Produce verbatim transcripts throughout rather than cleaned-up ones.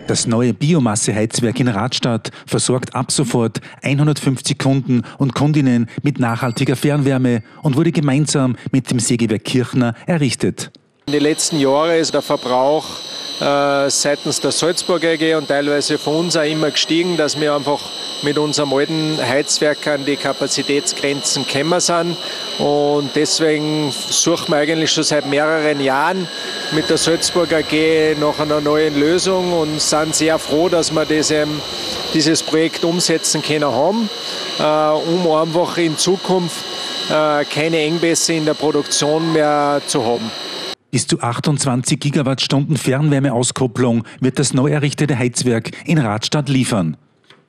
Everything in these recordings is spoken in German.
Das neue Biomasseheizwerk in Radstadt versorgt ab sofort hundertfünfzig Kunden und Kundinnen mit nachhaltiger Fernwärme und wurde gemeinsam mit dem Sägewerk Kirchner errichtet. In den letzten Jahren ist der Verbrauch äh, seitens der Salzburger A G und teilweise von uns auch immer gestiegen, dass wir einfach mit unserem alten Heizwerk an die Kapazitätsgrenzen gekommen sind. Und deswegen suchen wir eigentlich schon seit mehreren Jahren mit der Salzburger A G nach einer neuen Lösung und sind sehr froh, dass wir das, ähm, dieses Projekt umsetzen können haben, äh, um einfach in Zukunft äh, keine Engpässe in der Produktion mehr zu haben. Bis zu achtundzwanzig Gigawattstunden Fernwärmeauskopplung wird das neu errichtete Heizwerk in Radstadt liefern.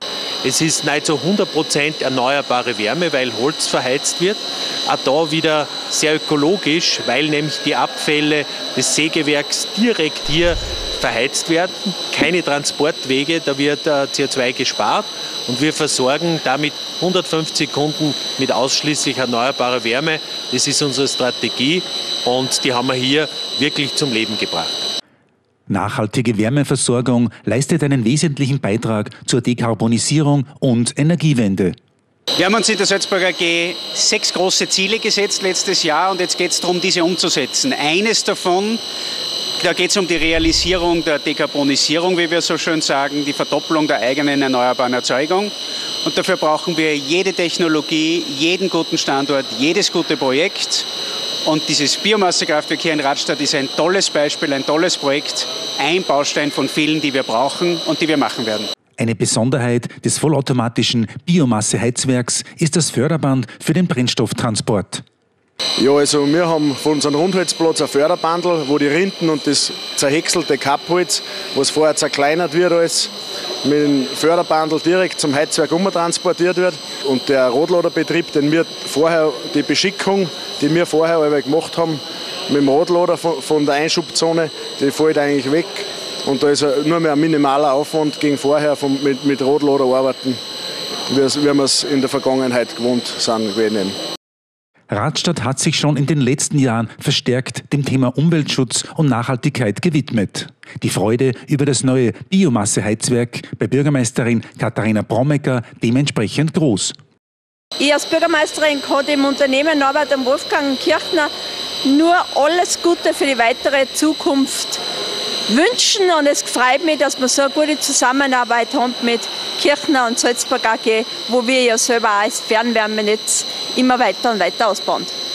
Es ist nahezu hundert Prozent erneuerbare Wärme, weil Holz verheizt wird. Auch da wieder sehr ökologisch, weil nämlich die Abfälle des Sägewerks direkt hier verheizt werden. Keine Transportwege, da wird C O zwei gespart. Und wir versorgen damit hundertfünfzig Kunden mit ausschließlich erneuerbarer Wärme. Das ist unsere Strategie und die haben wir hier wirklich zum Leben gebracht. Nachhaltige Wärmeversorgung leistet einen wesentlichen Beitrag zur Dekarbonisierung und Energiewende. Wir haben uns in der Salzburger A G sechs große Ziele gesetzt letztes Jahr und jetzt geht es darum, diese umzusetzen. Eines davon, da geht es um die Realisierung der Dekarbonisierung, wie wir so schön sagen, die Verdoppelung der eigenen erneuerbaren Erzeugung. Und dafür brauchen wir jede Technologie, jeden guten Standort, jedes gute Projekt. Und dieses Biomassekraftwerk hier in Radstadt ist ein tolles Beispiel, ein tolles Projekt, ein Baustein von vielen, die wir brauchen und die wir machen werden. Eine Besonderheit des vollautomatischen Biomasseheizwerks ist das Förderband für den Brennstofftransport. Ja, also wir haben von unserem Rundholzplatz ein Förderbandel, wo die Rinden und das zerhäckselte Kappholz, was vorher zerkleinert wird, alles mit dem Förderbandel direkt zum Heizwerk umtransportiert wird. Und der Radladerbetrieb, den wir vorher, die Beschickung, die wir vorher gemacht haben, mit dem Radlader von, von der Einschubzone, die fällt eigentlich weg. Und da ist nur mehr ein minimaler Aufwand gegen vorher vom, mit, mit Radlader arbeiten, wie wir es in der Vergangenheit gewohnt sind gewesen. Radstadt hat sich schon in den letzten Jahren verstärkt dem Thema Umweltschutz und Nachhaltigkeit gewidmet. Die Freude über das neue Biomasseheizwerk bei Bürgermeisterin Katharina Brommecker dementsprechend groß. Ich als Bürgermeisterin kann dem Unternehmen Norbert und Wolfgang Kirchner nur alles Gute für die weitere Zukunft wünschen und es freut mich, dass wir so eine gute Zusammenarbeit haben mit Kirchner und Salzburg A G, wo wir ja selber auch das Fernwärmenetz immer weiter und weiter ausbauen.